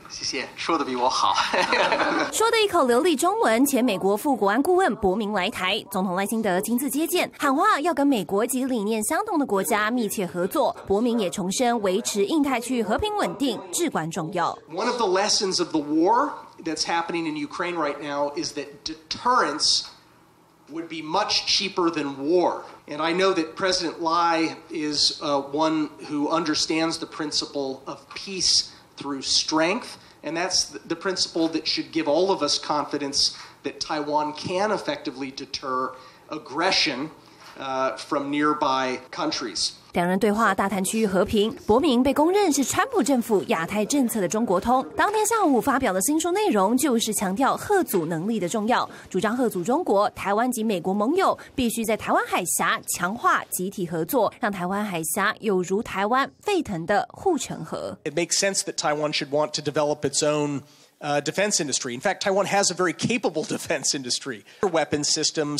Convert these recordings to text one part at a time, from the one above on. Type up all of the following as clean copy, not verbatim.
谢谢，说的比我好。 说的一口流利中文，前美国副国安顾问伯明来台，总统赖清德亲自接见，喊话要跟美国及理念相同的国家密切合作。伯明也重申，维持印太区和平稳定至关重要。 One of the lessons of the war that's happening in Ukraine right now is that deterrence would be much cheaper than war. And I know that President Lai is one who understands the principle of peace through strength, and that's the principle that should give all of us confidence that Taiwan can effectively deter aggression from nearby countries. 两人对话大谈区域和平，伯明被公认是川普政府亚太政策的中国通。当天下午发表的新书内容就是强调嚇阻能力的重要，主张嚇阻中国、台湾及美国盟友必须在台湾海峡强化集体合作，让台湾海峡有如台湾沸腾的护城河。 It makes sense that Taiwan should want to develop its own defense industry. In fact, Taiwan has a very capable defense industry. Weapon systems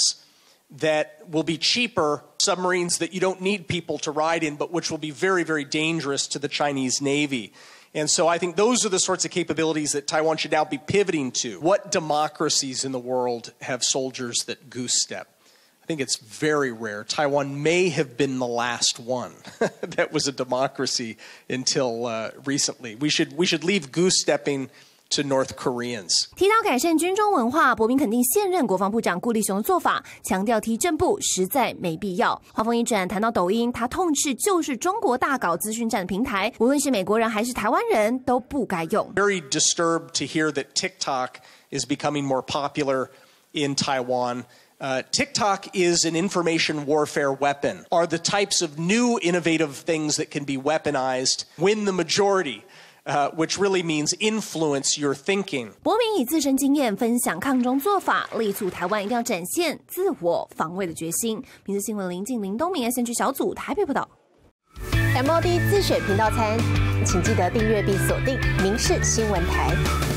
that will be cheaper, submarines that you don't need people to ride in, but which will be very, very dangerous to the Chinese Navy. And so I think those are the sorts of capabilities that Taiwan should now be pivoting to. What democracies in the world have soldiers that goose step? I think it's very rare. Taiwan may have been the last one that was a democracy until recently. We should leave goose stepping to North Koreans. 提到改善军中文化，伯明肯定现任国防部长顾立雄的做法，强调提正部实在没必要。话锋一转，谈到抖音，他痛斥就是中国大搞资讯战的平台，无论是美国人还是台湾人都不该用。 Very disturbed to hear that TikTok is becoming more popular in Taiwan. TikTok is an information warfare weapon. Are the types of new innovative things that can be weaponized win the majority? Which really means influence your thinking. 伯明以自身经验分享抗中做法，力促台湾一定要展现自我防卫的决心。民事新闻林静、林东明 SNG 小组台北报道。 MOD 自选频道餐，请记得订阅并锁定民视新闻台。